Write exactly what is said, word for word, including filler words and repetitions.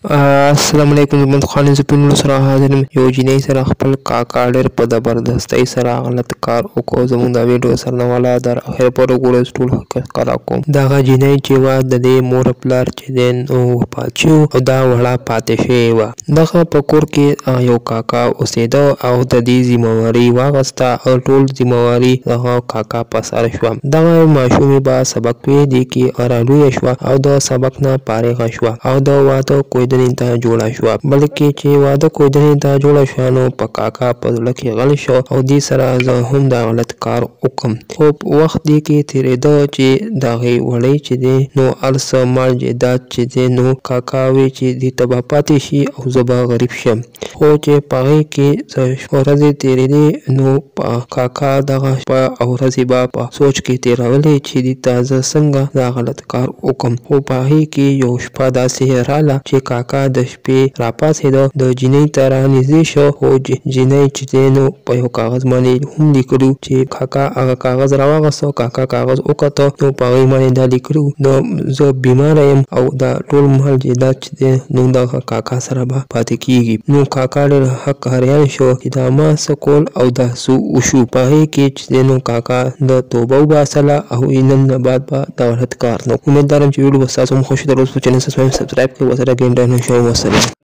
السلام علیکم زموږ خان زپینو سره حاضر یو جنۍ سره خپل کاکا ډېر په زبردستۍ سره غلط کار وکړ. زموږ دا ویډیو سره والا در اخر پورې وګورئ ټول ښکاره کوم. دغه جنۍ چې وه د دې مور پلار چې دی نو وفات شوي او دا وړه پاتې شوې وه. دغه په کور کې یو کاکا اوسېده او د دې ذمهواري واخیسته او ټول ذمهواري دغه کاکا په سر شوه. دغه ماشومې به سبق ویلي کې رالویه شوه او د سبق نه فارغه شوه او د واده کویدنې ته جوړه شوه. بلکې چې واده کویدنې ته جوړه شوه نو په کاکا په زړه کې غل شو او دې سره زه هم دا غلط کار وکړم. خو وخت دې کې تېرېده چې د هغې وړۍ چې دی نو هر څه مال جایداد چې دی نو کاکا وی چې دې ته به پاتې شي او زه به غریب شم. خو چې په هغې کې څه ورځې تېرېدې نو په کاکا دغه شپه او ورځې به په سوچ کې تېرولې چې دې ته زه څنګه دا غلط کار وکړم. خو په هغې کې یو شپه داسې راغله چې کاکا د شپې راپاڅېده، د جنۍ ته رانږدې شو خو جنۍ چې دی نو په یو کاغذ باندې هم لیکلي چې کاکا هغه کاغذ راواخیسته. کاکا کاغذ وکته نو په هغې باندې دا لیکلي نو زه بیماره یم او دا ټول مال جایداد چې دی نو دغه کاکا سره به پاتې کېږي. نو کاکا ډېر حق حیران شو چې دا ما څه کول او دا څه وشو. په هغې کې چې دی نو کاکا د توبه وباسله او نن نه بعد به دا غلط کار نه. امیدوارم چې ویډیو به ستاسو هم خوښ وي. تر اوسه په چینل سبسکرایب کړئ. ورسره ګینډه نه شوم. وسلام.